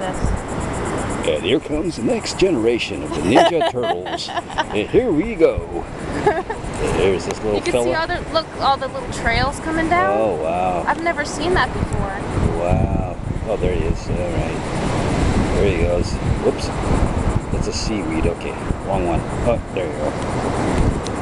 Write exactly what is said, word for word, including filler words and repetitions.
this. And here comes the next generation of the Ninja Turtles. And here we go. There's this little You can fella. see all the look, all the little trails coming down. Oh wow! I've never seen that before. Wow! Oh, there he is. All right. There he goes. Whoops. That's a seaweed. Okay, wrong one. Oh, there you go.